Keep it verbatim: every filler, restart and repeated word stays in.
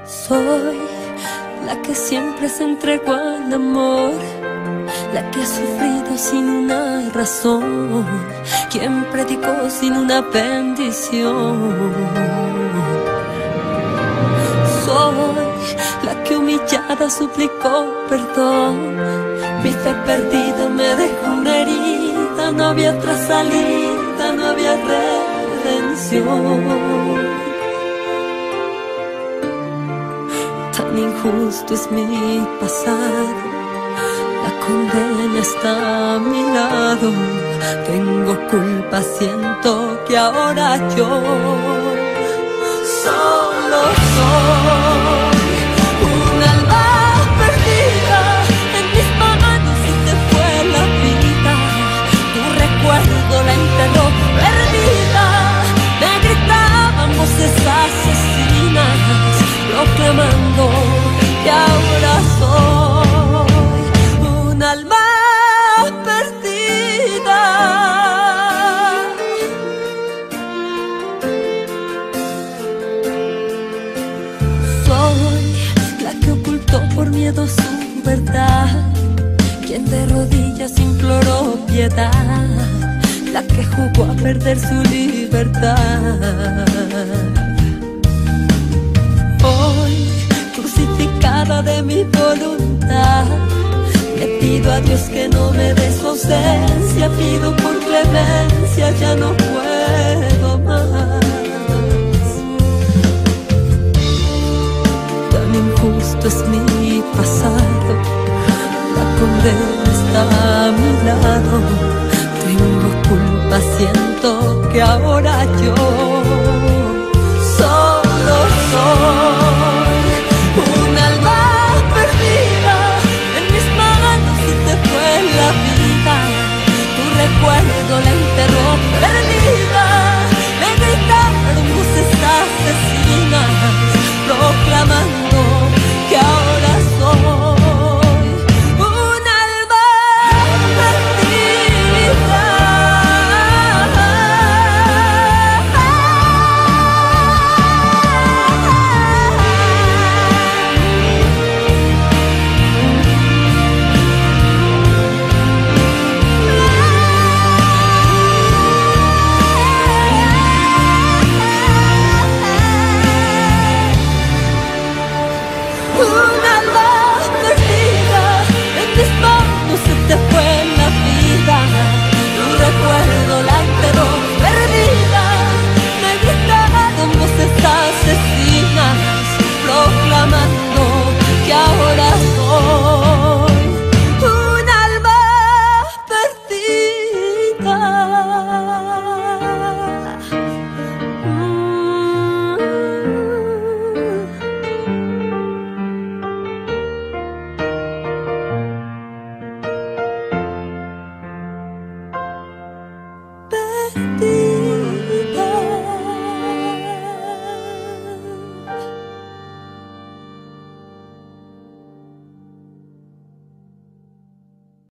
Soy la que siempre se entregó al amor, la que ha sufrido sin una razón, quien predicó sin una bendición. Soy la que humillada suplicó perdón, mi fe perdida me dejó una herida, no había otra salida, no había redención. Tan injusto es mi pasado, la condena está a mi lado. Tengo culpa, siento que ahora yo solo soy un alma perdida. En mis manos se te fue la vida, tu recuerdo la enterró perdida. Me gritaban voces asesinas, proclamando que ahora soy un alma perdida. Soy la que ocultó por miedo su verdad, quien de rodillas imploró piedad, la que jugó a perder su libertad. Hoy, crucificada de mi voluntad, le pido a Dios que no me dé su ausencia, pido por clemencia, ya no puedo más. Tan injusto es mi pasado, la condena está a mi lado. Tengo culpa, siento que ahora yo